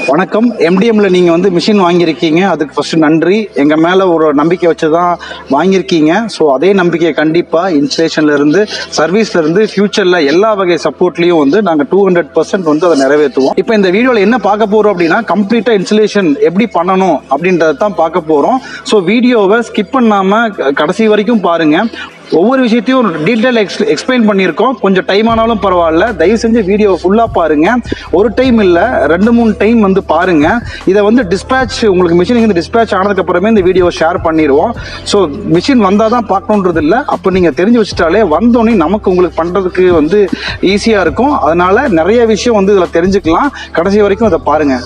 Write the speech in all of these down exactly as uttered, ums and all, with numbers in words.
வணக்கம். எம்டிஎம்ல நீங்கள் வந்து மிஷின் வாங்கியிருக்கீங்க, அதுக்கு ஃபஸ்ட்டு நன்றி. எங்கள் மேலே ஒரு நம்பிக்கை வச்சு தான் வாங்கியிருக்கீங்க. ஸோ அதே நம்பிக்கையை கண்டிப்பாக இன்ஸ்டலேஷன்லேருந்து சர்வீஸ்லேருந்து ஃபியூச்சரில் எல்லா வகை சப்போர்ட்லேயும் வந்து நாங்கள் டூ ஹண்ட்ரட் பர்சன்ட் வந்து அதை நிறைவேற்றுவோம். இப்போ இந்த வீடியோவில் என்ன பார்க்க போகிறோம் அப்படின்னா, கம்ப்ளீட்டாக இன்ஸ்டலேஷன் எப்படி பண்ணணும் அப்படின்றத தான் பார்க்க போகிறோம். ஸோ வீடியோவை ஸ்கிப் பண்ணாமல் கடைசி வரைக்கும் பாருங்கள். ஒவ்வொரு விஷயத்தையும் டீட்டெயில் எக்ஸ் எக்ஸ்பிளைன் பண்ணியிருக்கோம். கொஞ்சம் டைம் ஆனாலும் பரவாயில்ல, தயவு செஞ்சு வீடியோவை ஃபுல்லாக பாருங்கள். ஒரு டைம் இல்லை, ரெண்டு மூணு டைம் வந்து பாருங்கள். இதை வந்து டிஸ்பேட்ச் உங்களுக்கு மிஷின் வந்து டிஸ்பேட்ச் ஆனதுக்கப்புறமே இந்த வீடியோவை ஷேர் பண்ணிடுவோம். ஸோ மிஷின் வந்தால் தான் பார்க்கணுன்றது இல்லை, அப்போ நீங்கள் தெரிஞ்சு வச்சுட்டாலே வந்தோடனே நமக்கு உங்களுக்கு பண்ணுறதுக்கு வந்து ஈஸியாக இருக்கும். அதனால் நிறைய விஷயம் வந்து இதில் தெரிஞ்சுக்கலாம். கடைசி வரைக்கும் அதை பாருங்கள்.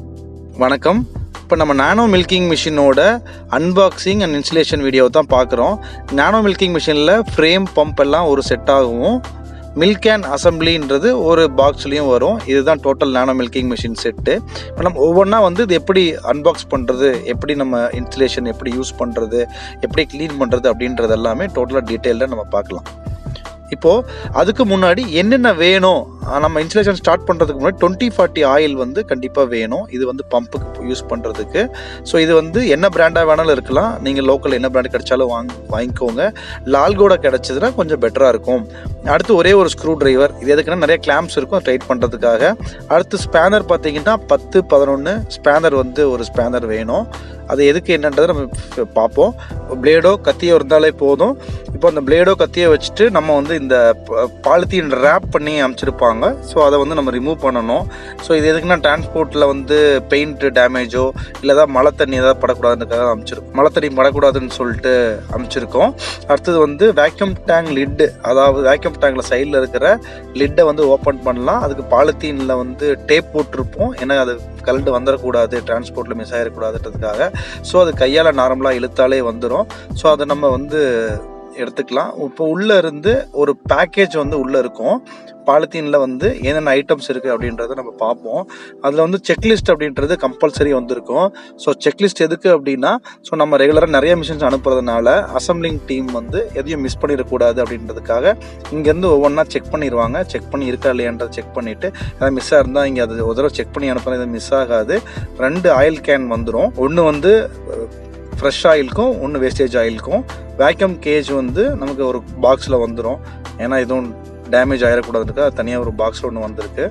வணக்கம். இப்போ நம்ம நானோ மில்கிங் மிஷினோட அன்பாக்சிங் அண்ட் இன்ஸ்டலேஷன் வீடியோ தான் பார்க்குறோம். நானோ மில்கிங் மிஷினில் ஃப்ரேம் பம்ப் எல்லாம் ஒரு செட் ஆகும். மில்க் கேன் அசம்பிளின்றது ஒரு பாக்ஸ்லேயும் வரும். இதுதான் total nano milking machine set. இப்போ நம்ம ஒவ்வொன்றா வந்து இது எப்படி அன்பாக்ஸ் பண்ணுறது, எப்படி நம்ம இன்ஸ்டலேஷன் எப்படி யூஸ் பண்ணுறது, எப்படி க்ளீன் பண்ணுறது அப்படின்றது எல்லாமே டோட்டலாக டீட்டெயிலில் நம்ம பார்க்கலாம். இப்போது அதுக்கு முன்னாடி என்னென்ன வேணும், நம்ம இன்ஸ்டலேஷன் ஸ்டார்ட் பண்ணுறதுக்கு முன்னாடி டுவெண்ட்டி ஃபார்ட்டி ஆயில் வந்து கண்டிப்பாக வேணும். இது வந்து பம்புக்கு யூஸ் பண்ணுறதுக்கு. ஸோ இது வந்து என்ன பிராண்டாக வேணாலும் இருக்கலாம். நீங்கள் லோக்கல் என்ன பிராண்டு கிடைச்சாலும் வாங்க வாங்கிக்கோங்க. லால்கோட கிடச்சிதுன்னா கொஞ்சம் பெட்டராக இருக்கும். அடுத்து ஒரே ஒரு ஸ்க்ரூ டிரைவர். இது எதுக்குன்னா நிறைய கிளாம்ப்ஸ் இருக்கும் டைட் பண்ணுறதுக்காக. அடுத்து ஸ்பேனர் பார்த்தீங்கன்னா பத்து பதினொன்று ஸ்பேனர் வந்து ஒரு ஸ்பேனர் வேணும். அது எதுக்கு என்னன்றதை நம்ம பார்ப்போம். பிளேடோ கத்தியோ இருந்தாலே போதும். இப்போ அந்த பிளேடோ கத்தியை வச்சுட்டு நம்ம வந்து இந்த பாலித்தீன் ரேப் பண்ணி அமைச்சிருப்பாங்க. ஸோ அதை வந்து நம்ம ரிமூவ் பண்ணணும். ஸோ இது எதுக்குன்னா டிரான்ஸ்போர்ட்டில் வந்து பெயிண்ட் டேமேஜோ இல்லை ஏதாவது மழை தண்ணி ஏதாவது படக்கூடாதுன்றதுக்காக அமைச்சிருக்கோம். மழை தண்ணி படக்கூடாதுன்னு சொல்லிட்டு அமைச்சிருக்கோம். அடுத்தது வந்து வேக்யூம் டேங்க் லிட்டு, அதாவது வேக்யூம் டேங்கில் சைடில் இருக்கிற லிட்டை வந்து ஓப்பன் பண்ணலாம். அதுக்கு பாலித்தீனில் வந்து டேப் போட்டிருப்போம். ஏன்னா அது கலண்டு வந்துடக்கூடாது, டிரான்ஸ்போர்ட்டில் மிஸ் ஆகிடக்கூடாதுன்றதுக்காக. ஸோ அது கையால் நார்மலாக இழுத்தாலே வந்துடும். ஸோ அதை நம்ம வந்து எடுத்துக்கலாம். இப்போ உள்ளே இருந்து ஒரு பேக்கேஜ் வந்து உள்ளே இருக்கும். பாலித்தீனில் வந்து என்னென்ன ஐட்டம்ஸ் இருக்குது அப்படின்றத நம்ம பார்ப்போம். அதில் வந்து செக்லிஸ்ட் அப்படின்றது கம்பல்சரி வந்திருக்கும். ஸோ செக்லிஸ்ட் எதுக்கு அப்படின்னா, ஸோ நம்ம ரெகுலராக நிறைய மிஷின்ஸ் அனுப்புறதுனால அசம்பிளிங் டீம் வந்து எதையும் மிஸ் பண்ணிடக்கூடாது அப்படின்றதுக்காக இங்கேருந்து ஒவ்வொன்றா செக் பண்ணிடுவாங்க. செக் பண்ணி இருக்கா இல்லையான்றதை செக் பண்ணிவிட்டு ஏதாவது மிஸ்ஸாக இருந்தால் இங்கே அது ஒரு தடவை செக் பண்ணி அனுப்புறது எதுவும் மிஸ் ஆகாது. ரெண்டு ஆயில் கேன் வந்துடும். ஒன்று வந்து ஃப்ரெஷ் ஆயிலுக்கும் ஒன்று வேஸ்டேஜ் ஆயிலுக்கும். வேக்யூம் கேஜ் வந்து நமக்கு ஒரு பாக்ஸில் வந்துடும். ஏன்னா எதுவும் டேமேஜ் ஆகிடக்கூடாதுக்கா தனியாக ஒரு பாக்ஸில் ஒன்று வந்திருக்கு.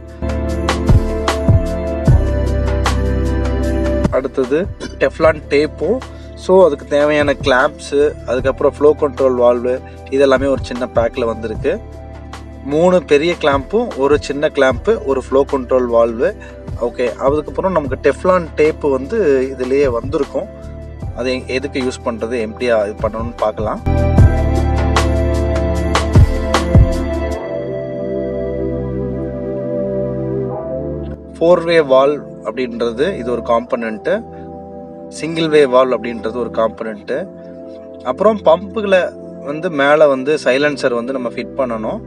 அடுத்தது டெஃப்லான் டேப்பும். ஸோ அதுக்கு தேவையான கிளாம்ப்ஸு, அதுக்கப்புறம் ஃப்ளோ கண்ட்ரோல் வால்வு, இதெல்லாமே ஒரு சின்ன பேக்கில் வந்திருக்கு. மூணு பெரிய கிளாம்பும் ஒரு சின்ன கிளாம்ப்பு, ஒரு ஃப்ளோ கண்ட்ரோல் வால்வு. ஓகே, அதுக்கப்புறம் நமக்கு டெஃப்லான் டேப்பு வந்து இதுலேயே வந்திருக்கும். அது எதுக்கு யூஸ் பண்ணுறது, எம்டியாக இது பண்ணணும்னு பார்க்கலாம். ஃபோர் வே வால்வ் அப்படின்றது இது ஒரு காம்பனண்ட்டு. சிங்கிள் வே வால்வ் அப்படின்றது ஒரு காம்பனண்ட்டு. அப்புறம் பம்புகளை வந்து மேலே வந்து சைலன்சர் வந்து நம்ம ஃபிட் பண்ணணும்.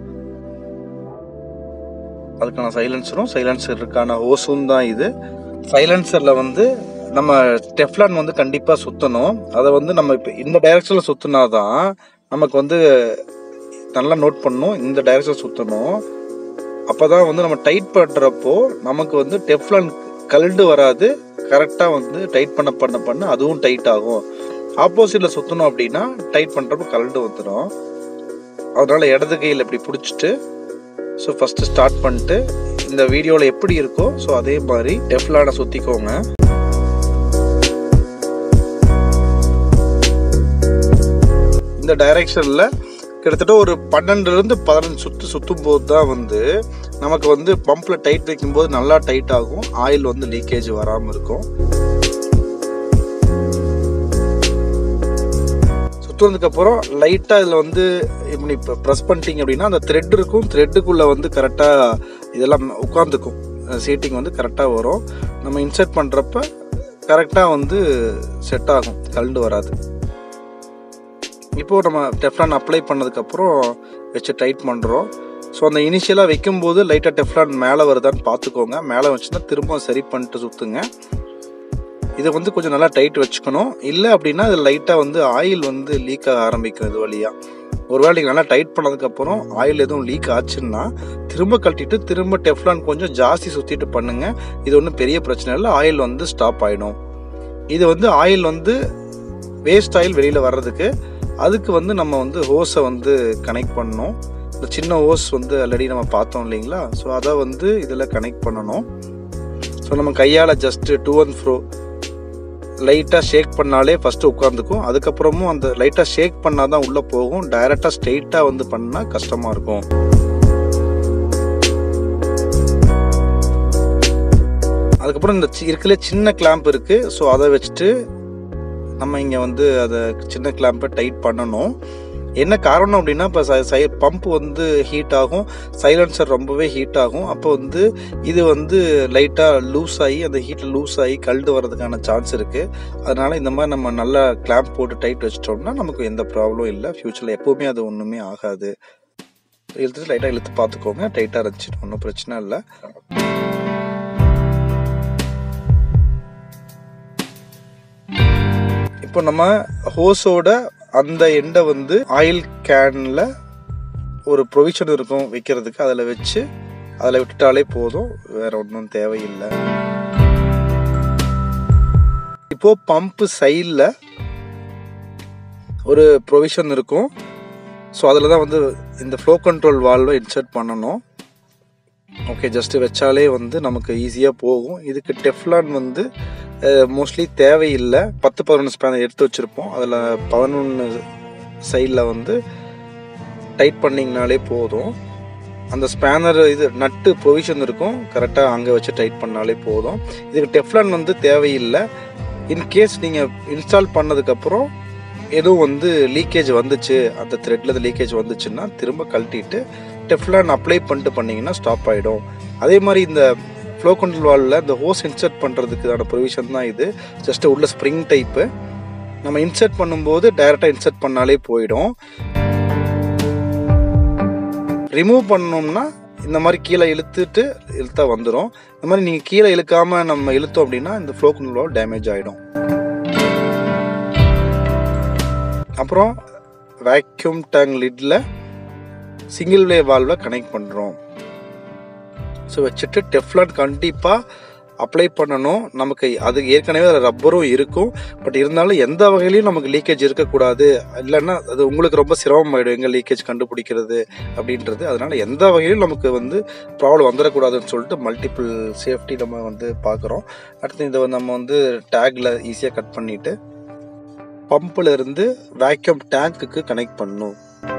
அதுக்கான சைலன்சரும் சைலன்சருக்கான ஹோஸும் தான் இது. சைலன்சரில் வந்து நம்ம டெஃப்லான் வந்து கண்டிப்பாக சுற்றணும். அதை வந்து நம்ம இப்போ இந்த டைரெக்ஷனில் சுற்றினா தான் நமக்கு வந்து நல்லா நோட் பண்ணணும். இந்த டைரெக்ஷனில் சுற்றணும். அப்போ தான் வந்து நம்ம டைட் பண்ணுறப்போ நமக்கு வந்து டெஃப்லான் கல்டு வராது. கரெக்டாக வந்து டைட் பண்ண பண்ண பண்ண அதுவும் டைட் ஆகும். ஆப்போசிட்டில் சுற்றணும் அப்படின்னா டைட் பண்ணுறப்போ கல்டு வந்துடும். அதனால் இடது கையில் இப்படி பிடிச்சிட்டு ஸோ ஃபஸ்ட்டு ஸ்டார்ட் பண்ணிட்டு இந்த வீடியோவில் எப்படி இருக்கோ ஸோ அதே மாதிரி டெஃப்லானை சுற்றிக்கோங்க. இந்த டைரெக்ஷனில் கிட்டத்தட்ட ஒரு பன்னெண்டுலேருந்து பதினஞ்சு சுற்று சுற்றும் போது தான் வந்து நமக்கு வந்து பம்பில் டைட் வைக்கும்போது நல்லா டைட் ஆகும். ஆயில் வந்து லீக்கேஜ் வராமல் இருக்கும். சுற்றுனதுக்கப்புறம் லைட்டாக இதில் வந்து இப்படி இப்போ ப்ரெஸ் பண்ணிட்டீங்க அப்படின்னா அந்த த்ரெட் இருக்கும். த்ரெட்டுக்குள்ளே வந்து கரெக்டாக இதெல்லாம் உட்காந்துக்கும். சீட்டிங் வந்து கரெக்டாக வரும். நம்ம இன்சர்ட் பண்ணுறப்ப கரெக்டாக வந்து செட் ஆகும், கலண்டு வராது. இப்போது நம்ம டெஃப்லான் அப்ளை பண்ணதுக்கப்புறம் வச்சு டைட் பண்ணுறோம். ஸோ அந்த இனிஷியலாக வைக்கும்போது லைட்டாக டெஃப்லான் மேலே வருதான்னு பார்த்துக்கோங்க. மேலே வச்சுன்னா திரும்ப சரி பண்ணிட்டு சுற்றுங்க. இதை வந்து கொஞ்சம் நல்லா டைட் வச்சுக்கணும். இல்லை அப்படின்னா இது லைட்டாக வந்து ஆயில் வந்து லீக் ஆக ஆரம்பிக்கும் இது வழியாக. ஒருவேளை நீங்கள் நல்லா டைட் பண்ணதுக்கப்புறம் ஆயில் எதுவும் லீக் ஆச்சுன்னா திரும்ப கழட்டிட்டு திரும்ப டெஃப்லான் கொஞ்சம் ஜாஸ்தி சுற்றிட்டு பண்ணுங்கள். இது ஒன்றும் பெரிய பிரச்சனை இல்லை, ஆயில் வந்து ஸ்டாப் ஆகிடும். இது வந்து ஆயில் வந்து வேஸ்ட் ஆயில் வெளியில் வர்றதுக்கு அதுக்கு வந்து நம்ம வந்து ஹோஸை வந்து கனெக்ட் பண்ணணும். இந்த சின்ன ஹோஸ் வந்து ஆல்ரெடி நம்ம பார்த்தோம் இல்லைங்களா, ஸோ அதை வந்து இதில் கனெக்ட் பண்ணணும். ஸோ நம்ம கையால் ஜஸ்ட்டு டூ அண்ட் ஃப்ரோ லைட்டாக ஷேக் பண்ணாலே ஃபஸ்ட்டு உட்காந்துக்கும். அதுக்கப்புறமும் அந்த லைட்டாக ஷேக் பண்ணால் தான் உள்ளே போகும். டைரெக்டாக ஸ்ட்ரெயிட்டாக வந்து பண்ணால் கஷ்டமாக இருக்கும். அதுக்கப்புறம் இந்த இருக்கிற சின்ன கிளாம்ப் இருக்குது, ஸோ அதை வச்சுட்டு நம்ம இங்கே வந்து அதை சின்ன கிளாம்பை டைட் பண்ணணும். என்ன காரணம் அப்படின்னா, இப்போ சை பம்ப் வந்து ஹீட் ஆகும், சைலன்சர் ரொம்பவே ஹீட் ஆகும். அப்போ வந்து இது வந்து லைட்டாக லூஸ் ஆகி அந்த ஹீட்டில் லூஸ் ஆகி கழண்டு வர்றதுக்கான சான்ஸ் இருக்குது. அதனால் இந்த மாதிரி நம்ம நல்லா கிளாம்ப் போட்டு டைட் வச்சிட்டோம்னா நமக்கு எந்த ப்ராப்ளம் இல்லை. ஃப்யூச்சரில் எப்போவுமே அது ஒன்றுமே ஆகாது. இழுத்துட்டு லைட்டாக இழுத்து பார்த்துக்கோங்க, டைட்டாக இருந்துச்சு ஒன்றும் பிரச்சனை இல்லை. இப்போ நம்ம ஹோஸோட அந்த எண்டை வந்து ஆயில் கேனில் ஒரு ப்ரொவிஷன் இருக்கும் வைக்கிறதுக்கு, அதில் வச்சு அதில் விட்டுட்டாலே போதும், வேறு ஒன்றும் தேவையில்லை. இப்போது பம்பு சைடில் ஒரு ப்ரொவிஷன் இருக்கும், ஸோ அதில் தான் வந்து இந்த ஃப்ளோ கண்ட்ரோல் வால்வை இன்சர்ட் பண்ணணும். ஓகே, ஜஸ்ட்டு வச்சாலே வந்து நமக்கு ஈஸியாக போகும். இதுக்கு டெஃப்லான் வந்து மோஸ்ட்லி தேவையில்லை. பத்து பதினொன்று ஸ்பேனர் எடுத்து வச்சுருப்போம், அதில் பதினொன்று சைடில் வந்து டைட் பண்ணிங்கனாலே போதும். அந்த ஸ்பேனர் இது நட்டு ப்ரொவிஷன் இருக்கும், கரெக்டாக அங்கே வச்சு டைட் பண்ணாலே போதும். இதுக்கு டெஃப்லான் வந்து தேவையில்லை. இன்கேஸ் நீங்கள் இன்ஸ்டால் பண்ணதுக்கப்புறம் எதுவும் வந்து லீக்கேஜ் வந்துச்சு, அந்த த்ரெட்டில் லீக்கேஜ் வந்துச்சுன்னா திரும்ப கழட்டிட்டு டெஃப்லான் அப்ளை பண்ணிட்டு பண்ணிங்கன்னா ஸ்டாப் ஆகிடும். அதே மாதிரி இந்த ஃப்ளோ கண்ட்ரோல் வால்வில் இந்த ஹோஸ் இன்சர்ட் பண்ணுறதுக்கான ப்ரொவிஷன் தான் இது. ஜஸ்ட்டு உள்ள ஸ்ப்ரிங் டைப்பு, நம்ம இன்சர்ட் பண்ணும்போது டைரெக்டாக இன்சர்ட் பண்ணாலே போயிடும். ரிமூவ் பண்ணோம்னா இந்த மாதிரி கீழே இழுத்துட்டு இழுத்தா வந்துடும். இந்த மாதிரி நீங்கள் கீழே இழுக்காமல் நம்ம இழுத்தோம் அப்படின்னா இந்த ஃப்ளோ கண்ட்ரோல் வால்வ் டேமேஜ் ஆகிடும். அப்புறம் வேக்யூம் டேங்க் லிட்டில் சிங்கிள் வே வால்வை கனெக்ட் பண்ணுறோம். ஸோ வச்சுட்டு டெஃப்லான் கண்டிப்பாக அப்ளை பண்ணணும். நமக்கு அது ஏற்கனவே அதில் ரப்பரும் இருக்கும், பட் இருந்தாலும் எந்த வகையிலையும் நமக்கு லீக்கேஜ் இருக்கக்கூடாது. இல்லைன்னா அது உங்களுக்கு ரொம்ப சிரமமாயிடும் எங்கே லீக்கேஜ் கண்டுபிடிக்கிறது அப்படின்றது. அதனால் எந்த வகையிலும் நமக்கு வந்து ப்ராப்ளம் வந்துடக்கூடாதுன்னு சொல்லிட்டு மல்டிபிள் சேஃப்டி நம்ம வந்து பார்க்குறோம். அடுத்து இதை நம்ம வந்து டேக்கில் ஈஸியாக கட் பண்ணிவிட்டு பம்பில் இருந்து வேக்யூம் டேங்க்குக்கு கனெக்ட் பண்ணணும்.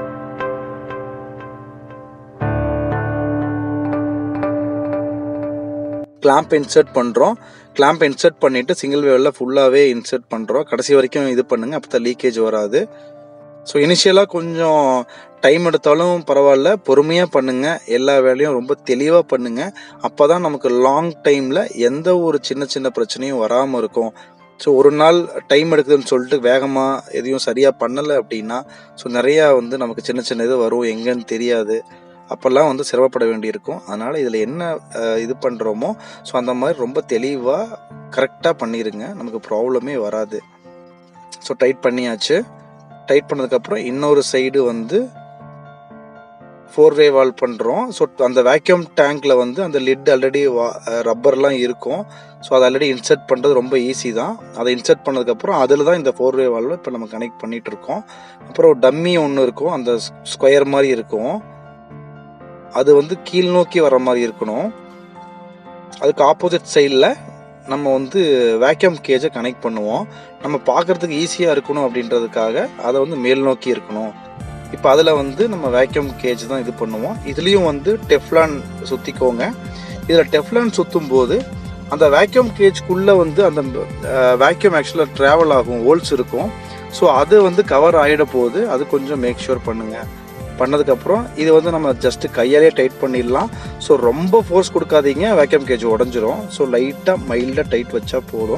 கிளாம்ப் இன்சர்ட் பண்ணுறோம். கிளாம்ப் இன்சர்ட் பண்ணிவிட்டு சிங்கிள் வேவில் ஃபுல்லாகவே இன்சர்ட் பண்ணுறோம். கடைசி வரைக்கும் இது பண்ணுங்கள், அப்போ தான் லீக்கேஜ் வராது. ஸோ இனிஷியலாக கொஞ்சம் டைம் எடுத்தாலும் பரவாயில்ல, பொறுமையாக பண்ணுங்கள். எல்லா வேலையும் ரொம்ப தெளிவாக பண்ணுங்கள். அப்போ தான் நமக்கு லாங் டைமில் எந்த ஒரு சின்ன சின்ன பிரச்சனையும் வராமல் இருக்கும். ஸோ ஒரு நாள் டைம் எடுக்குதுன்னு சொல்லிட்டு வேகமாக எதையும் சரியாக பண்ணலை அப்படின்னா ஸோ நிறையா வந்து நமக்கு சின்ன சின்ன இது வரும், எங்கேன்னு தெரியாது. அப்போல்லாம் வந்து சிரமப்பட வேண்டியிருக்கும். அதனால் இதில் என்ன இது பண்ணுறோமோ ஸோ அந்த மாதிரி ரொம்ப தெளிவாக கரெக்டாக பண்ணிடுங்க, நமக்கு ப்ராப்ளமே வராது. ஸோ டைட் பண்ணியாச்சு. டைட் பண்ணதுக்கப்புறம் இன்னொரு சைடு வந்து ஃபோர் வே வால்வ் பண்ணுறோம். ஸோ அந்த வேக்யூம் டேங்க்கில் வந்து அந்த லிட் ஆல்ரெடி வா ரப்பர்லாம் இருக்கும். ஸோ அதை ஆல்ரெடி இன்சர்ட் பண்ணுறது ரொம்ப ஈஸி தான். அதை இன்சர்ட் பண்ணதுக்கப்புறம் அதில் தான் இந்த ஃபோர் வே வால்வை இப்போ நம்ம கனெக்ட் பண்ணிகிட்ருக்கோம். அப்புறம் டம்மி ஒன்று இருக்கும், அந்த ஸ்கொயர் மாதிரி இருக்கும், அது வந்து கீழ் நோக்கி வர மாதிரி இருக்கணும். அதுக்கு ஆப்போசிட் சைடில் நம்ம வந்து வேக்யூம் கேஜை கனெக்ட் பண்ணுவோம். நம்ம பார்க்குறதுக்கு ஈஸியாக இருக்கணும் அப்படின்றதுக்காக அதை வந்து மேல் நோக்கி இருக்கணும். இப்போ அதில் வந்து நம்ம வேக்யூம் கேஜ் தான் இது பண்ணுவோம். இதுலேயும் வந்து டெஃப்லான் சுற்றிக்கோங்க. இதில் டெஃப்லான் சுற்றும் போது அந்த வேக்யூம் கேஜ்க்குள்ளே வந்து அந்த வேக்யூம் ஆக்சுவலாக ட்ராவல் ஆகும், ஹோல்ஸ் இருக்கும். ஸோ அது வந்து கவர் ஆகிட போகுது, அது கொஞ்சம் மேக் ஷூர் பண்ணுங்கள். பண்ணதுக்கப்புறம் இது வந்து நம்ம ஜஸ்ட்டு கையாலே டைட் பண்ணிடலாம். ஸோ ரொம்ப ஃபோர்ஸ் கொடுக்காதீங்க, வேக்யூம் கேஜ் உடஞ்சிரும். ஸோ லைட்டாக மைல்டாக டைட் வச்சா போதும்.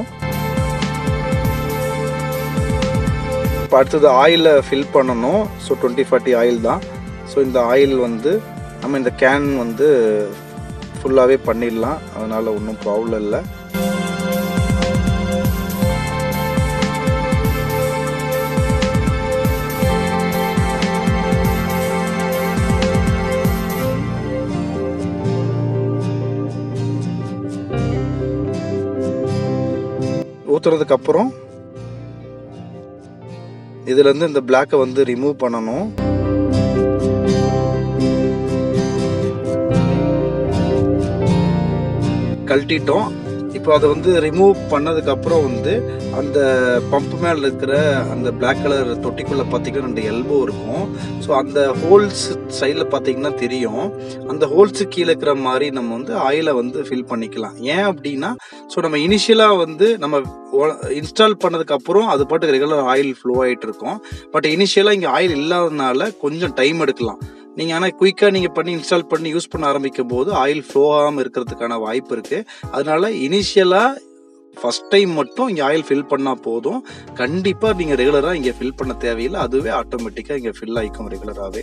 இப்போ அடுத்தது ஆயிலை ஃபில் பண்ணணும். ஸோ டுவெண்ட்டி ஃபார்ட்டி ஆயில் தான். ஸோ இந்த ஆயில் வந்து நம்ம இந்த கேன் வந்து ஃபுல்லாகவே பண்ணிடலாம், அதனால் ஒன்றும் ப்ராப்ளம் இல்லை. ஊற்றுறதுக்கு அப்புறம் இதுலேருந்து இந்த பிளாக்கை வந்து ரிமூவ் பண்ணணும். கழட்டிட்டோம். இப்போ அதை வந்து ரிமூவ் பண்ணதுக்கப்புறம் வந்து அந்த பம்ப் மேலே இருக்கிற அந்த பிளாக் கலர் தொட்டிக்குள்ளே பார்த்தீங்கன்னா ரெண்டு எல்போ இருக்கும். ஸோ அந்த ஹோல்ஸ் சைடில் பார்த்தீங்கன்னா தெரியும். அந்த ஹோல்ஸு கீழே இருக்கிற மாதிரி நம்ம வந்து ஆயிலை வந்து ஃபில் பண்ணிக்கலாம். ஏன் அப்படின்னா, ஸோ நம்ம இனிஷியலாக வந்து நம்ம இன்ஸ்டால் பண்ணதுக்கப்புறம் அது பாட்டுக்கு ரெகுலர் ஆயில் ஃப்ளோ ஆகிட்டு இருக்கும். பட் இனிஷியலாக இங்கே ஆயில் இல்லாததுனால கொஞ்சம் டைம் எடுக்கலாம். நீங்கள் ஆனால் குயிக்காக நீங்கள் பண்ணி இன்ஸ்டால் பண்ணி யூஸ் பண்ண ஆரம்பிக்கும் போது ஆயில் ஃப்ளோ ஆகாமல் இருக்கிறதுக்கான வாய்ப்பு இருக்குது. அதனால இனிஷியலாக ஃபஸ்ட் டைம் மட்டும் இங்கே ஆயில் ஃபில் பண்ணால் போதும். கண்டிப்பாக நீங்கள் ரெகுலராக இங்கே ஃபில் பண்ண தேவையில்லை. அதுவே ஆட்டோமேட்டிக்காக இங்கே ஃபில் ஆகிக்கும் ரெகுலராகவே.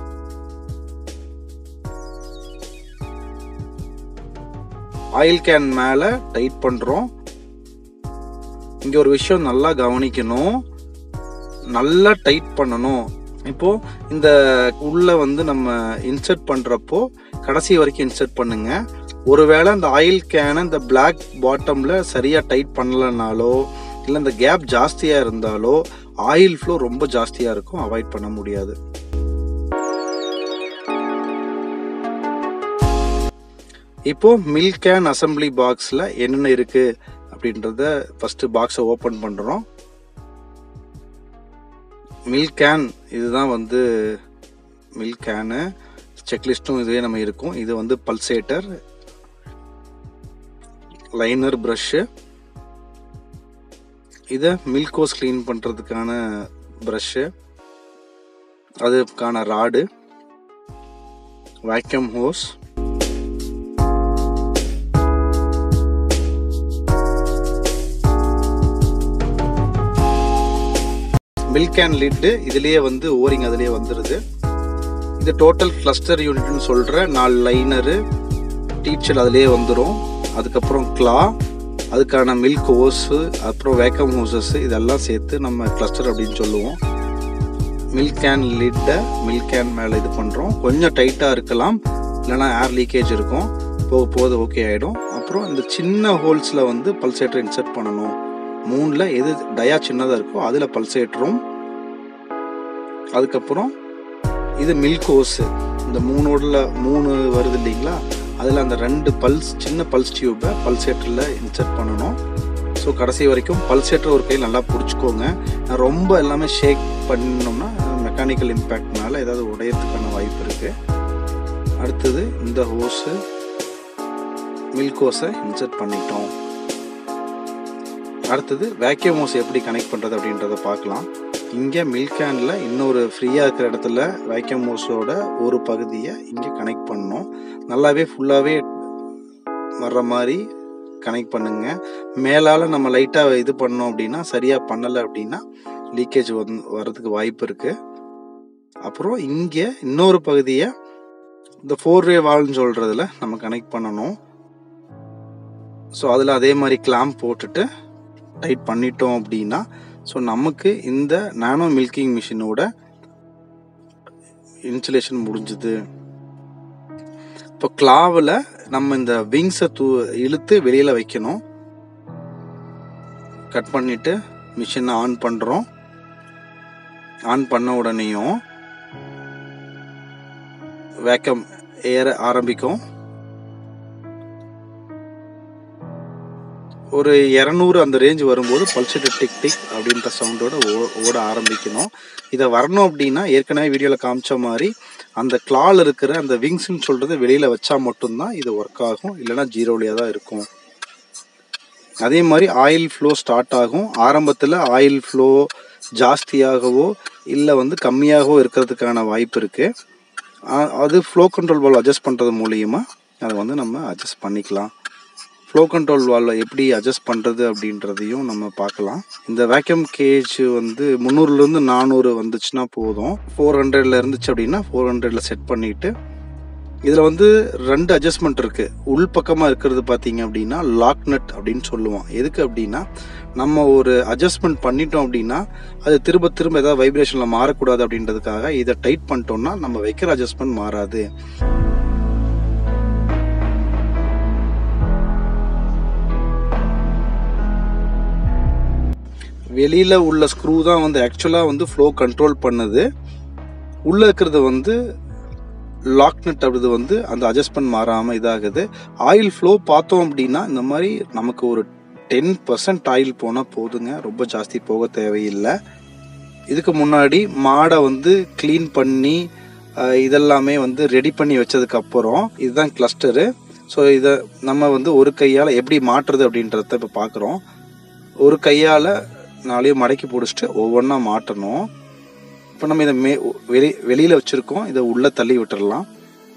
ஆயில் கேன் மேலே டைட் பண்ணுறோம். இங்கே ஒரு விஷயம் நல்லா கவனிக்கணும், நல்லா டைட் பண்ணணும். இப்போ இந்த உள்ள வந்து நம்ம இன்சர்ட் பண்றப்போ கடைசி வரைக்கும் இன்சர்ட் பண்ணுங்க. ஒருவேளை இந்த ஆயில் கேனை இந்த பிளாக் பாட்டம்ல சரியா டைட் பண்ணலனாலோ இல்லை இந்த கேப் ஜாஸ்தியா இருந்தாலோ ஆயில் ஃப்ளோ ரொம்ப ஜாஸ்தியா இருக்கும், அவாய்ட் பண்ண முடியாது. இப்போ மில்க் கேன் அசம்பிளி பாக்ஸ்ல என்னென்ன இருக்கு அப்படின்றத ஃபர்ஸ்ட் பாக்ஸை ஓபன் பண்றோம். மில்க் கேன் இதுதான் வந்து மில்க் கேனு. செக்லிஸ்ட்டும் இதுவே நம்ம இருக்கும். இது வந்து பல்சேட்டர், லைனர், ப்ரஷ்ஷு, இதை மில்க் ஹோஸ் க்ளீன் பண்ணுறதுக்கான ப்ரஷ்ஷு, அதுக்கான rod, vacuum hose, milk can lid, இதுலயே வந்து ஓரிங் அதுலயே வந்துருது. இது டோட்டல் கிளஸ்டர் யூனிட்னு சொல்ற நாலு லைனரு, டீச்சல் அதுலயே வந்துடும். அதுக்கப்புறம் கிளா, அதுக்கான மில்க் ஹோஸு, அப்புறம் வேக்கம் ஹோசஸ், இதெல்லாம் சேர்த்து நம்ம கிளஸ்டர் அப்படின்னு சொல்லுவோம். மில்க் கேன் லிட்டை மில்க் கேன் மேலே இது பண்ணுறோம். கொஞ்சம் டைட்டாக இருக்கலாம், இல்லைனா ஏர் லீக்கேஜ் இருக்கும். போக போது ஓகே ஆகிடும். அப்புறம் இந்த சின்ன ஹோல்ஸில் வந்து பல்சேட்டர் இன்சர்ட் பண்ணணும். மூணில் எது டயா சின்னதாக இருக்கோ அதில் பல்சேட்டரும், அதுக்கப்புறம் இது மில்க் ஹோஸு, இந்த மூணோட மூணு வருது இல்லைங்களா, அதில் அந்த ரெண்டு பல்ஸ் சின்ன பல்ஸ் டியூப்பை பல்சேட்டரில் இன்சர்ட் பண்ணணும். ஸோ கடைசி வரைக்கும் பல்சேட்டர் ஒரு கை நல்லா பிடிச்சிக்கோங்க. ரொம்ப எல்லாமே ஷேக் பண்ணோம்னா மெக்கானிக்கல் இம்பேக்ட்னால ஏதாவது உடையறதுக்கான வாய்ப்பு இருக்குது. அடுத்தது இந்த ஹோஸு மில்க் ஹோஸை இன்சர்ட் பண்ணிட்டோம். அடுத்தது வேக்யூம் ஹோஸ் எப்படி கனெக்ட் பண்ணுறது அப்படின்றத பார்க்கலாம். இங்கே மில்க் கேனில் இன்னொரு ஃப்ரீயாக இருக்கிற இடத்துல வேக்யூம் ஹோஸோட ஒரு பகுதியை இங்கே கனெக்ட் பண்ணணும். நல்லாவே ஃபுல்லாகவே வர்ற மாதிரி கனெக்ட் பண்ணுங்க. மேலால் நம்ம லைட்டாக இது பண்ணோம் அப்படின்னா, சரியாக பண்ணலை அப்படின்னா லீக்கேஜ் வந்து வர்றதுக்கு வாய்ப்பு இருக்குது. அப்புறம் இங்கே இன்னொரு பகுதியை இந்த ஃபோர் வே வால்னு சொல்கிறதுல நம்ம கனெக்ட் பண்ணணும். ஸோ அதில் அதே மாதிரி கிளாம்ப் போட்டுட்டு டைட் பண்ணிட்டோம் அப்படின்னா, ஸோ நமக்கு இந்த நானோ மில்கிங் மிஷினோட இன்சுலேஷன் முடிஞ்சுது. இப்போ கிளாவில் நம்ம இந்த விங்ஸை தூ இழுத்து வெளியில் வைக்கணும். கட் பண்ணிட்டு மிஷினை ஆன் பண்ணுறோம். ஆன் பண்ண உடனேயும் வேக்கம் ஏற ஆரம்பிக்கும். ஒரு இரநூறு அந்த ரேஞ்ச் வரும்போது பல்சேட்டர் டிக் டிக் அப்படின்ற சவுண்டோட ஓட ஆரம்பிக்கணும். இதை வரணும் அப்படின்னா ஏற்கனவே வீடியோவில் காமிச்ச மாதிரி அந்த கிளால் இருக்கிற அந்த விங்ஸ்ன்னு சொல்கிறது வெளியில் வச்சா மட்டும்தான் இது ஒர்க் ஆகும், இல்லைனா ஜீரோலியாக தான் இருக்கும். அதே மாதிரி ஆயில் ஃப்ளோ ஸ்டார்ட் ஆகும். ஆரம்பத்தில் ஆயில் ஃப்ளோ ஜாஸ்தியாகவோ இல்லை வந்து கம்மியாகவோ இருக்கிறதுக்கான வாய்ப்பு இருக்குது. அது ஃப்ளோ கண்ட்ரோல் வால்வ் அட்ஜஸ்ட் பண்ணுறது மூலியமா அதை வந்து நம்ம அட்ஜஸ்ட் பண்ணிக்கலாம். ஃப்ளோ கண்ட்ரோல் வால்வ் எப்படி அட்ஜஸ்ட் பண்ணுறது அப்படின்றதையும் நம்ம பார்க்கலாம். இந்த வேக்யூம் கேஜ் வந்து முந்நூறுலேருந்து நானூறு வந்துச்சுன்னா போதும். ஃபோர் ஹண்ட்ரட்ல இருந்துச்சு அப்படின்னா ஃபோர் ஹண்ட்ரட்ல செட் பண்ணிவிட்டு, இதில் வந்து ரெண்டு அட்ஜஸ்ட்மெண்ட் இருக்குது. உள் பக்கமாக இருக்கிறது பார்த்தீங்க அப்படின்னா லாக் நட் அப்படின்னு சொல்லுவோம். எதுக்கு அப்படின்னா, நம்ம ஒரு அட்ஜஸ்ட்மெண்ட் பண்ணிட்டோம் அப்படின்னா அது திரும்ப திரும்ப ஏதாவது வைப்ரேஷனில் மாறக்கூடாது அப்படின்றதுக்காக இதை டைட் பண்ணிட்டோம்னா நம்ம வைக்கிற அட்ஜஸ்ட்மெண்ட் மாறாது. வெளியில் உள்ள ஸ்க்ரூ தான் வந்து ஆக்சுவலாக வந்து ஃப்ளோ கண்ட்ரோல் பண்ணுது. உள்ளே இருக்கிறது வந்து லாக் நட் அப்படிது வந்து அந்த அட்ஜஸ்ட்மெண்ட் மாறாமல் இதாகுது. ஆயில் ஃப்ளோ பார்த்தோம் அப்படின்னா இந்த மாதிரி நமக்கு ஒரு டென் பர்சன்ட் ஆயில் போனால் போதுங்க, ரொம்ப ஜாஸ்தி போக தேவையில்லை. இதுக்கு முன்னாடி மாடை வந்து க்ளீன் பண்ணி இதெல்லாமே வந்து ரெடி பண்ணி வச்சதுக்கப்புறம் இதுதான் கிளஸ்டரு. ஸோ இதை நம்ம வந்து ஒரு கையால் எப்படி மாட்டுறது அப்படின்றத இப்போ பார்க்குறோம். ஒரு கையால் நாளையும் மடக்கி பிடிச்சிட்டு ஒவ்வொன்றா மாட்டணும். இப்போ நம்ம இதை மே வெளி வெளியில் வச்சுருக்கோம், இதை உள்ளே தள்ளி விட்டுடலாம்.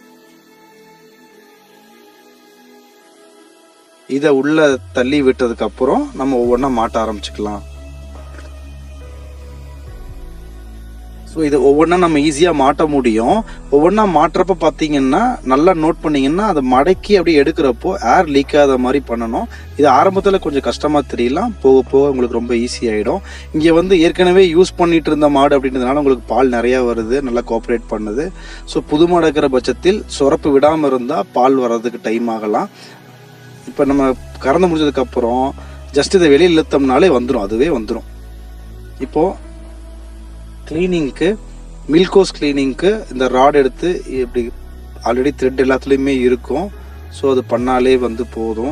இதை உள்ளே தள்ளி விட்டதுக்கப்புறம் நம்ம ஒவ்வொன்றா மாட்ட ஆரம்பிச்சுக்கலாம். ஸோ இது ஒவ்வொன்றா நம்ம ஈஸியாக மாட்ட முடியும். ஒவ்வொன்றா மாட்டுறப்ப பார்த்தீங்கன்னா நல்லா நோட் பண்ணிங்கன்னா அதை மடக்கி அப்படியே எடுக்கிறப்போ ஏர் லீக் ஆகாத மாதிரி பண்ணணும். இது ஆரம்பத்தில் கொஞ்சம் கஷ்டமாக தெரியலாம், போக போக உங்களுக்கு ரொம்ப ஈஸி ஆகிடும். இங்கே வந்து ஏற்கனவே யூஸ் பண்ணிட்டு இருந்த மாடு அப்படின்றதுனால உங்களுக்கு பால் நிறையா வருது, நல்லா கோஆப்ரேட் பண்ணுது. ஸோ புது மாடு இருக்கிற பட்சத்தில் சுரப்பு விடாமல் இருந்தால் பால் வர்றதுக்கு டைம் ஆகலாம். இப்போ நம்ம கறந்து முடிஞ்சதுக்கப்புறம் ஜஸ்ட் இதை வெளியில் இழுத்தோம்னாலே வந்துடும், அதுவே வந்துடும். இப்போது கிளீனிங்க்கு மில்கோஸ் கிளீனிங்க்கு இந்த ராட் எடுத்து இப்படி ஆல்ரெடி த்ரெட் எல்லாத்துலேயுமே இருக்கும். ஸோ அது பண்ணாலே வந்து போதும்.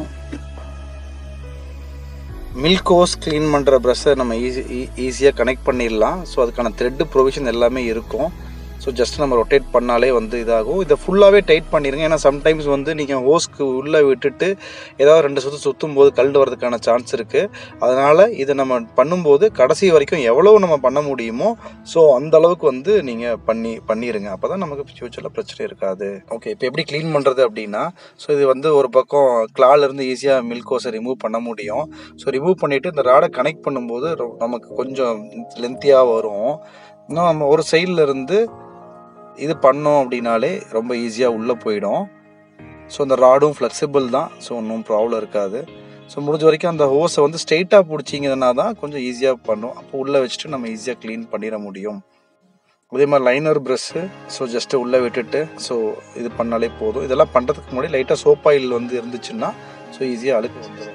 மில்கோஸ் க்ளீன் பண்ணுற ப்ரஷ்ஷை நம்ம ஈஸி ஈஸியாக கனெக்ட் பண்ணிடலாம். ஸோ அதுக்கான த்ரெட்டு ப்ரொவிஷன் எல்லாமே இருக்கும். ஸோ ஜஸ்ட் நம்ம ரொட்டேட் பண்ணாலே வந்து இதாகும். இதை ஃபுல்லாகவே டைட் பண்ணிடுங்க. ஏன்னா சம்டைம்ஸ் வந்து நீங்கள் ஹோஸ்க்கு உள்ளே விட்டுட்டு ஏதாவது ரெண்டு சுற்று சுற்றும் போது கழண்டு வரதுக்கான சான்ஸ் இருக்குது. அதனால் இதை நம்ம பண்ணும்போது கடைசி வரைக்கும் எவ்வளோ நம்ம பண்ண முடியுமோ ஸோ அந்த அளவுக்கு வந்து நீங்கள் பண்ணி பண்ணிடுங்க. அப்போ தான் நமக்கு ஃப்யூச்சரில் பிரச்சனை இருக்காது. ஓகே, இப்போ எப்படி க்ளீன் பண்ணுறது அப்படின்னா, ஸோ இது வந்து ஒரு பக்கம் கிளாலேருந்து ஈஸியாக மில்கோஸை ரிமூவ் பண்ண முடியும். ஸோ ரிமூவ் பண்ணிவிட்டு இந்த ராடை கனெக்ட் பண்ணும்போது நமக்கு கொஞ்சம் லென்த்தியாக வரும். இன்னும் நம்ம ஒரு சைடில் இருந்து இது பண்ணோம் அப்படின்னாலே ரொம்ப ஈஸியாக உள்ளே போயிடும். ஸோ அந்த ராடும் ஃப்ளெக்சிபிள் தான், ஸோ ஒன்றும் ப்ராப்ளம் இருக்காது. ஸோ முடிஞ்ச வரைக்கும் அந்த ஹோஸை வந்து ஸ்ட்ரெயிட்டாக பிடிச்சிங்கன்னா தான் கொஞ்சம் ஈஸியாக பண்ணும். அப்போ உள்ளே வச்சுட்டு நம்ம ஈஸியாக க்ளீன் பண்ணிட முடியும். அதே மாதிரி லைனர் ப்ரஷ்ஷு, ஸோ ஜஸ்ட்டு உள்ளே விட்டுட்டு ஸோ இது பண்ணாலே போதும். இதெல்லாம் பண்ணுறதுக்கு முன்னாடி லைட்டாக சோப் ஆயில் வந்து இருந்துச்சுன்னா ஸோ ஈஸியாக அழுக்கு வந்துடும்.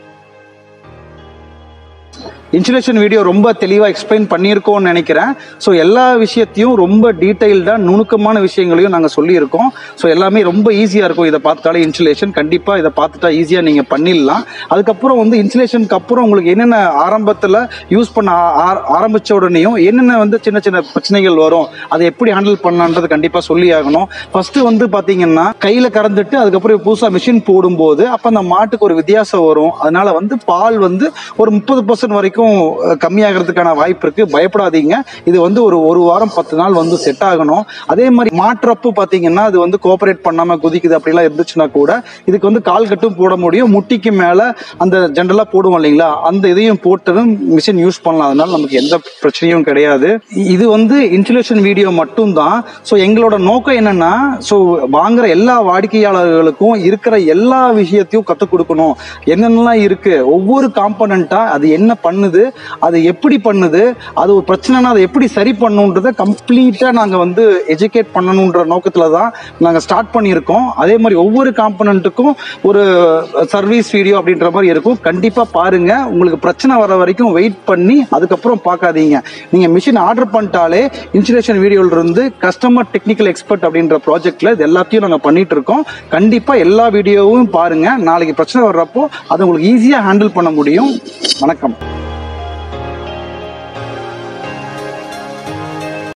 இன்சுலேஷன் வீடியோ ரொம்ப தெளிவாக எக்ஸ்பிளைன் பண்ணியிருக்கோம்னு நினைக்கிறேன். ஸோ எல்லா விஷயத்தையும் ரொம்ப டீட்டெயில்டாக நுணுக்கமான விஷயங்களையும் நாங்கள் சொல்லியிருக்கோம். ஸோ எல்லாமே ரொம்ப ஈஸியாக இருக்கும். இதை பார்த்துட்டாலே இன்சுலேஷன் கண்டிப்பாக இதை பார்த்துட்டா ஈஸியாக நீங்கள் பண்ணிடலாம். அதுக்கப்புறம் வந்து இன்சுலேஷனுக்கு அப்புறம் உங்களுக்கு என்னென்ன ஆரம்பத்தில் யூஸ் பண்ண ஆரம்பித்த உடனேயும் என்னென்ன வந்து சின்ன சின்ன பிரச்சனைகள் வரும், அதை எப்படி ஹேண்டில் பண்ணலான்றது கண்டிப்பாக சொல்லி ஆகணும். ஃபஸ்ட்டு வந்து பார்த்தீங்கன்னா கையில் கறந்துட்டு அதுக்கப்புறம் புதுசாக மிஷின் போடும்போது அப்போ அந்த மாட்டுக்கு ஒரு வித்தியாசம் வரும். அதனால வந்து பால் வந்து ஒரு முப்பது பர்சன்ட் வரைக்கும் கம்மியாகிறதுக்கான வாய்ப்பு இருக்கு. பயப்படாதீங்க. இது வந்து ஒரு ஒரு வாரம் பத்து நாள் வந்து செட் ஆகணும். அதே மாதிரி மாற்றப்பு பார்த்தீங்கன்னா அது வந்து கோஆபரேட் பண்ணாம குதிக்குது அப்படிலாம் இருந்துச்சுன்னா கூட இதுக்கு வந்து கால் கட்டும் போட முடியும். முட்டிக்கு மேல அந்த ஜென்ரலா போடுவோம் இல்லைங்களா, அந்த இதையும் போட்டு மிஷின் யூஸ் பண்ணலாம். அதனால நமக்கு எந்த பிரச்சனையும் கிடையாது. இது வந்து இன்சுலேஷன் வீடியோ மட்டும் தான். ஸோ எங்களோட நோக்கம் என்னன்னா, ஸோ வாங்குற எல்லா வாடிக்கையாளர்களுக்கும் இருக்கிற எல்லா விஷயத்தையும் கற்றுக் கொடுக்கணும். என்னென்னலாம் இருக்கு, ஒவ்வொரு காம்பனண்டா அது என்ன பண்ணுது, அது எப்படி பண்ணுது, அது ஒரு பிரச்சனைனா அதை எப்படி சரி பண்ணுன்றத கம்ப்ளீட்டா நாங்க வந்து எஜுகேட் பண்ணணுன்ற நோக்கத்துல தான் நாங்க ஸ்டார்ட் பண்ணியிருக்கோம். அதே மாதிரி ஒவ்வொரு காம்பனண்ட்டுக்கும் ஒரு சர்வீஸ் வீடியோ அப்படின்ற மாதிரி இருக்கும். கண்டிப்பா பாருங்க. உங்களுக்கு பிரச்சனை வர வரைக்கும் வெயிட் பண்ணி அதுக்கப்புறம் பார்க்காதீங்க. நீங்க மிஷின் ஆர்டர் பண்ணிட்டாலே இன்சுலேஷன் வீடியோல இருந்து கஸ்டமர் டெக்னிக்கல் எக்ஸ்பர்ட் அப்படின்ற ப்ராஜெக்ட்ல இது எல்லாத்தையும் நாங்க பண்ணிட்டு இருக்கோம். கண்டிப்பா எல்லா வீடியோவும் பாருங்க. நாளைக்கு பிரச்சனை வர்றப்போ அதை உங்களுக்கு ஈஸியா ஹேண்டில் பண்ண முடியும். வணக்கம்.